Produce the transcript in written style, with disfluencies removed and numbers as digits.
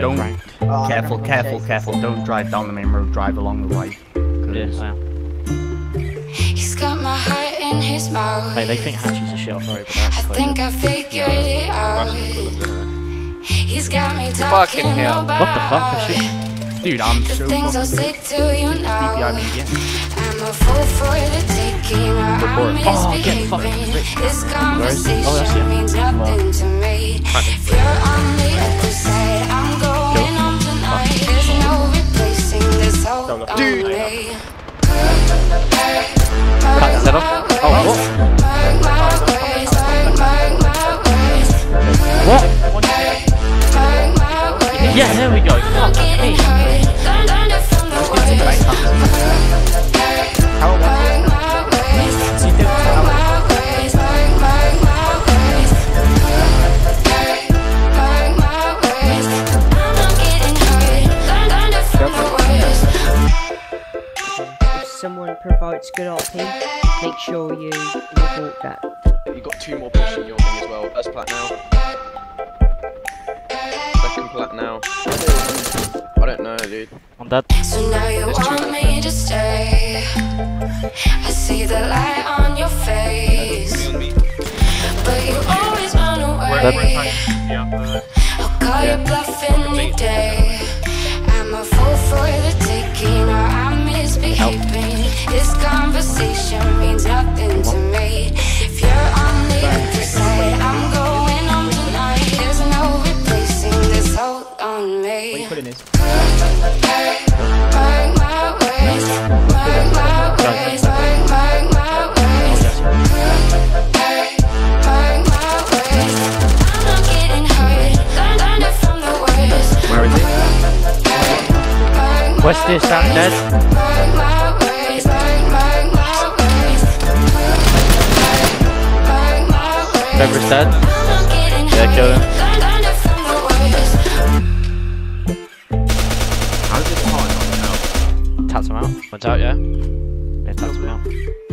don't. Franked. Careful, careful. Don't drive down the main road. Drive along the way. Yes, I am. He's got my heart in his mouth. Mate, they think Hachi's a shit off road, but I that's think I figured it out. He's got me talking Fucking hell. about what the fuck is she? Dude, I'm the so things I'll say fucking to you now. DPI median. I'm a fool for the taking, or I'm get fucking misbehaving. This Where is it? conversation Oh, that's it. means nothing to me. If you're on the other side, I'm going on tonight. There's no replacing this hold on Dude. me. Cut that off. Oh, what? What? Yeah, there we go. Fuck me. If someone provides good RP, make sure you report that. You got 2 more pushing your thing as well. First plat now. Second plat now. I don't know, dude. I'm dead. So now you want me to stay. I see the light on your face, but you always run away. I'll call you bluff any day. I'm a fool for the taking, or I'm misbehaving. This conversation means nothing to me. If you're on the other side, I'm going on tonight. There's no replacing this hold on me. What you putting is? Where is it? What's this? I'm dead. Pepper's dead. Yeah, kill him. How's this hard now? Tats him out. One's out, yeah? Yeah, tats him out.